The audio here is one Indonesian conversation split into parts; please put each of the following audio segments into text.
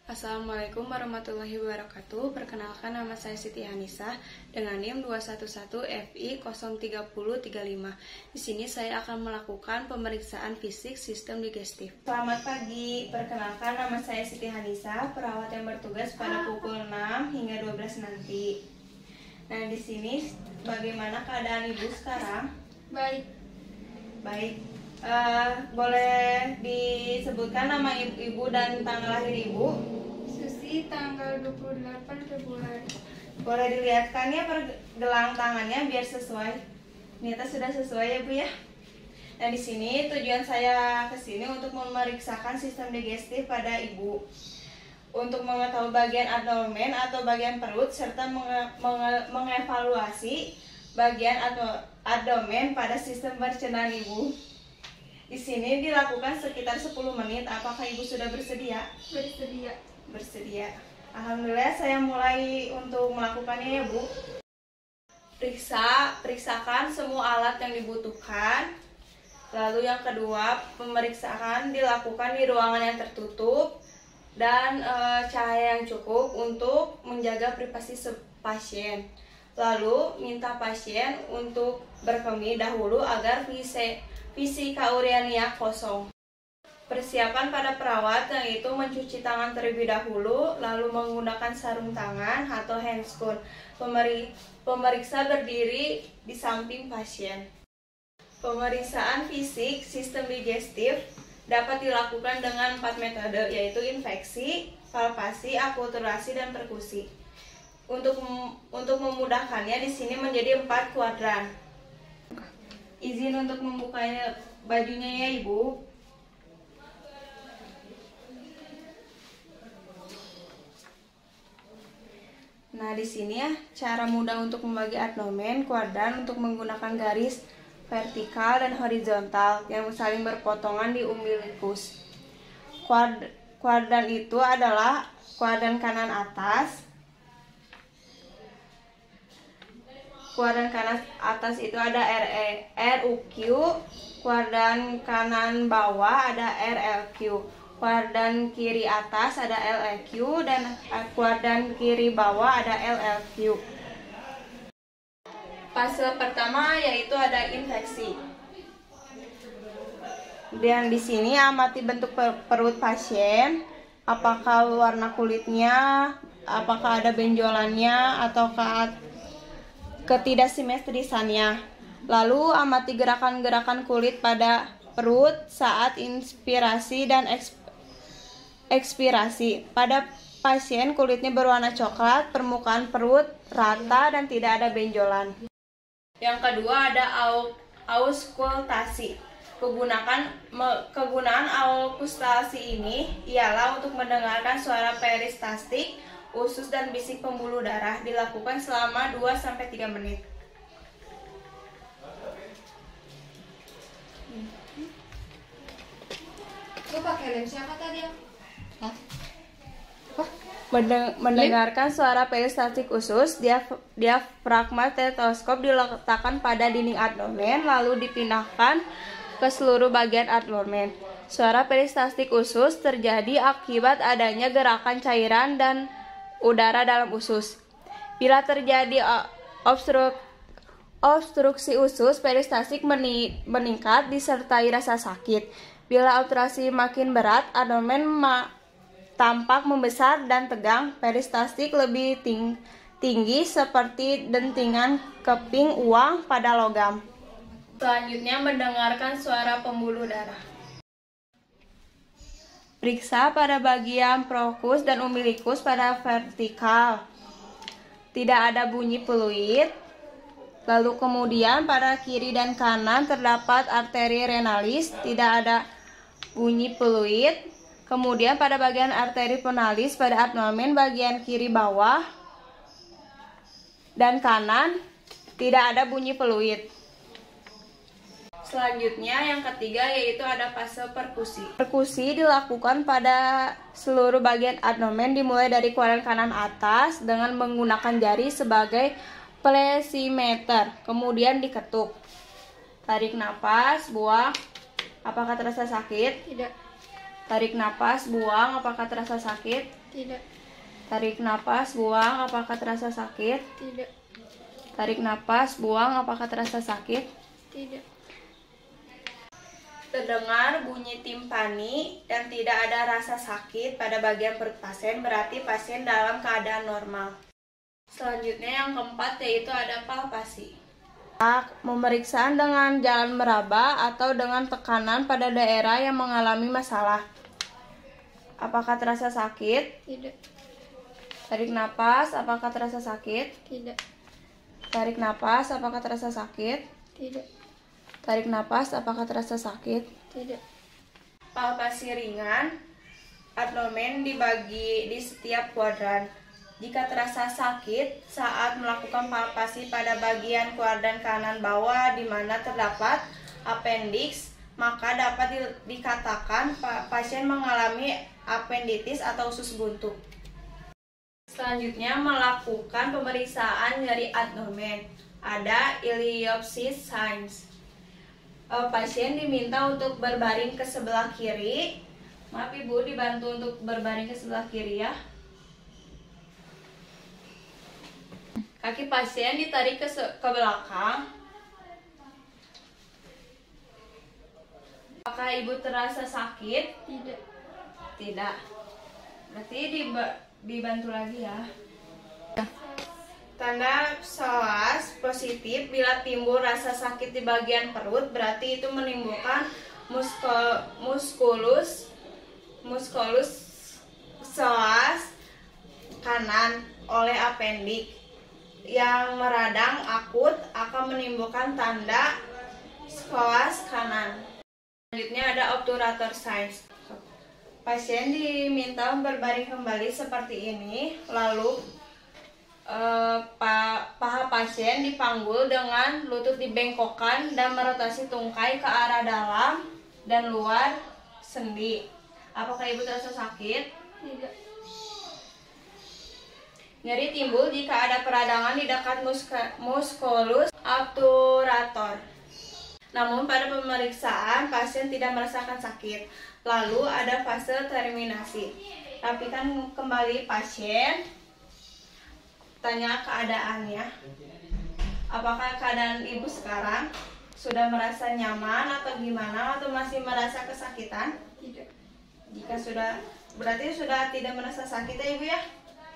Assalamualaikum warahmatullahi wabarakatuh. Perkenalkan, nama saya Siti Hanisah dengan NIM 211FI03035. Di sini saya akan melakukan pemeriksaan fisik sistem digestif. Selamat pagi. Perkenalkan, nama saya Siti Hanisah, perawat yang bertugas pada pukul 6 hingga 12 nanti. Nah, di sini bagaimana keadaan Ibu sekarang? Baik. Boleh disebutkan nama ibu dan tanggal lahir ibu? Susi, tanggal 28 Februari. Boleh dilihatkan ya pergelang tangannya biar sesuai. Ternyata sudah sesuai ya Bu ya. Nah, di sini tujuan saya ke sini untuk memeriksakan sistem digestif pada ibu. Untuk mengetahui bagian abdomen atau bagian perut serta mengevaluasi bagian abdomen pada sistem pencernaan ibu. Di sini dilakukan sekitar 10 menit. Apakah Ibu sudah bersedia? Bersedia. Alhamdulillah, saya mulai untuk melakukannya ya Bu. Periksakan semua alat yang dibutuhkan. Lalu yang kedua, pemeriksaan dilakukan di ruangan yang tertutup dan cahaya yang cukup untuk menjaga privasi pasien. Lalu minta pasien untuk berkemih dahulu agar fisika urinnya kosong. Persiapan pada perawat yaitu mencuci tangan terlebih dahulu, lalu menggunakan sarung tangan atau handscoon. Pemeriksa berdiri di samping pasien. Pemeriksaan fisik sistem digestif dapat dilakukan dengan 4 metode, yaitu infeksi, palpasi, akulturasi, dan perkusi. Untuk memudahkannya, di sini menjadi 4 kuadran. Izin untuk membukanya bajunya ya Ibu. Nah, di sini ya cara mudah untuk membagi abdomen kuadran untuk menggunakan garis vertikal dan horizontal yang saling berpotongan di umbilikus. Kuadran itu adalah kuadran kanan atas. Kuadran kanan atas itu ada RUQ, kuadran kanan bawah ada RLQ, kuadran kiri atas ada LEQ, dan kuadran kiri bawah ada LLQ. Fase pertama yaitu ada infeksi. Dan di sini amati bentuk perut pasien, apakah warna kulitnya, apakah ada benjolannya ataukah ketidaksimetrisannya. Lalu amati gerakan-gerakan kulit pada perut saat inspirasi dan ekspirasi. Pada pasien kulitnya berwarna coklat, permukaan perut rata dan tidak ada benjolan. Yang kedua ada auskultasi. Kegunaan auskultasi ini ialah untuk mendengarkan suara peristaltik, usus, dan bisik pembuluh darah. Dilakukan selama 2-3 menit. Lu pakai lem siapa tadi ya? Mendengarkan suara peristaltik usus, diafragma stetoskop diletakkan pada dinding abdomen lalu dipindahkan ke seluruh bagian abdomen. Suara peristaltik usus terjadi akibat adanya gerakan cairan dan udara dalam usus. Bila terjadi obstruksi usus, peristaltik meningkat disertai rasa sakit. Bila obstruksi makin berat, abdomen tampak membesar dan tegang. Peristaltik lebih tinggi seperti dentingan keping uang pada logam. Selanjutnya mendengarkan suara pembuluh darah. Periksa pada bagian prokus dan umbilikus pada vertikal. Tidak ada bunyi peluit. Lalu kemudian pada kiri dan kanan terdapat arteri renalis, tidak ada bunyi peluit. Kemudian pada bagian arteri penalis pada abdomen bagian kiri bawah dan kanan tidak ada bunyi peluit. Selanjutnya yang ketiga yaitu ada fase perkusi. Perkusi dilakukan pada seluruh bagian abdomen dimulai dari kuadran kanan atas dengan menggunakan jari sebagai plesimeter. Kemudian diketuk. Tarik nafas, buang. Apakah terasa sakit? Tidak. Tarik napas, buang. Apakah terasa sakit? Tidak. Tarik napas, buang. Apakah terasa sakit? Tidak. Tarik napas, buang. Apakah terasa sakit? Tidak. Terdengar bunyi timpani dan tidak ada rasa sakit pada bagian perut pasien, berarti pasien dalam keadaan normal. Selanjutnya yang keempat yaitu ada palpasi. Pemeriksaan dengan jalan meraba atau dengan tekanan pada daerah yang mengalami masalah. Apakah terasa sakit? Tidak. Tarik napas, apakah terasa sakit? Tidak. Tarik napas, apakah terasa sakit? Tidak. Tarik napas, apakah terasa sakit? Tidak. Palpasi ringan, abdomen dibagi di setiap kuadran. Jika terasa sakit saat melakukan palpasi pada bagian kuadran kanan bawah di mana terdapat appendix, maka dapat dikatakan pasien mengalami appendicitis atau usus buntu. Selanjutnya melakukan pemeriksaan nyeri abdomen. Ada iliopsis signs. Pasien diminta untuk berbaring ke sebelah kiri. Maaf Ibu, dibantu untuk berbaring ke sebelah kiri ya. Kaki pasien ditarik ke belakang. Apakah Ibu terasa sakit? Tidak. Tidak. Berarti dibantu lagi ya. Tanda psoas positif bila timbul rasa sakit di bagian perut, berarti itu menimbulkan muskulus psoas kanan oleh appendix yang meradang akut akan menimbulkan tanda psoas kanan. Selanjutnya ada obturator signs. Pasien diminta berbaring kembali seperti ini, lalu paha pasien dipanggul dengan lutut dibengkokkan dan merotasi tungkai ke arah dalam dan luar sendi. Apakah Ibu terasa sakit? Tidak. Nyeri timbul jika ada peradangan di dekat musculus obturator. Namun pada pemeriksaan pasien tidak merasakan sakit. Lalu ada fase terminasi. Rapikan kembali pasien. Tanya keadaannya. Apakah keadaan Ibu sekarang sudah merasa nyaman atau gimana, atau masih merasa kesakitan? Tidak. Jika sudah, berarti sudah tidak merasa sakit ya Ibu ya?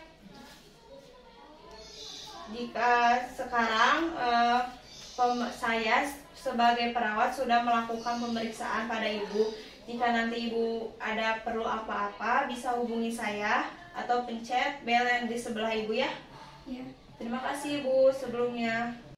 Jika sekarang saya sebagai perawat sudah melakukan pemeriksaan pada Ibu. Jika nanti Ibu ada perlu apa-apa bisa hubungi saya atau pencet bel yang di sebelah Ibu ya. Ya. Terima kasih Ibu sebelumnya.